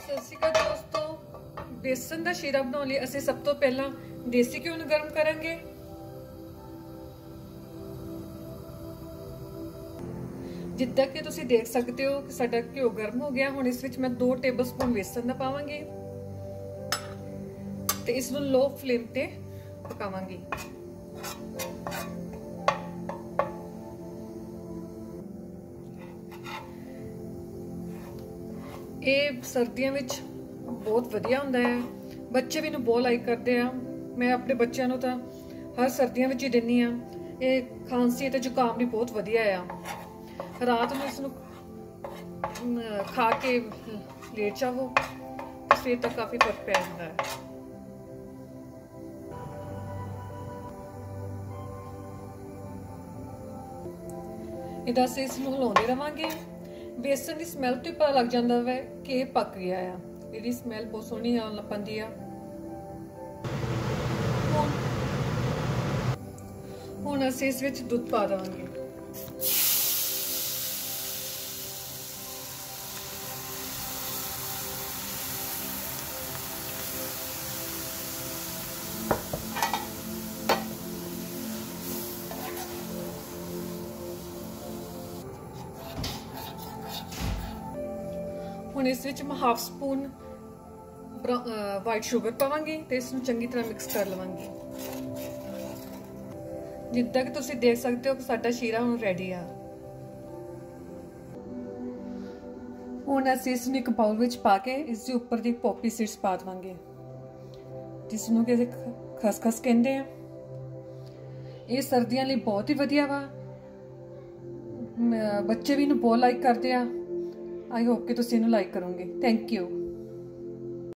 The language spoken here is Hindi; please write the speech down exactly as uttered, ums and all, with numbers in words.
सत श्री अकाल दोस्तों, बेसन का शीरा बनाने लिए ਅਸੀਂ सब तो पहला देसी घ्यो ਨੂੰ गर्म करांगे। जिद्दां कि तुसीं देख सकते हो कि साडा घ्यो गर्म हो गया। हुण इस विच मैं दो टेबल स्पून बेसन दा पावांगी ते इस नूं लो फ्लेम ते पकावांगी। ये सर्दियों में बहुत वधिया हुंदा है, बच्चे भी इहनूं बहुत लाइक करते हैं। मैं अपने बच्चों को तो हर सर्दियों में ही दिंदी हाँ। ये खांसी ते जुकाम भी बहुत वधिया आ। रात में इसनूं खा के लेट जाओ, सवेर तक काफ़ी फर्क पै जाता है। इहदा असीं इसनूं हिलाउंदे रहांगे। बेसन की स्मैल तो पता लग जाता है कि पक गया है। इसकी स्मैल बहुत सोहनी आउण लग पैंदी आ। हुण असीं इस विच दुध पा देवांगे। हुण इस विच मैं हाफ स्पून वाइट शुगर पावांगी ते इसनूं चंगी तरह मिक्स कर लवांगी। जिद्दां कि तुसीं देख सकते हो कि साडा शीरा हुण रेडी आ। हुण असीं इसनूं एक बाउल विच पा के इस दे उपर दी पॉपी सीड्स पा देवांगे, जिसनूं कि खसखस कहंदे आ। ये सर्दियां लई बहुत ही वधिया वा। बच्चे भी इहनूं बहुत लाइक करते आ। आई होप कि तुसीं इहनूं लाइक करोगे। Thank you.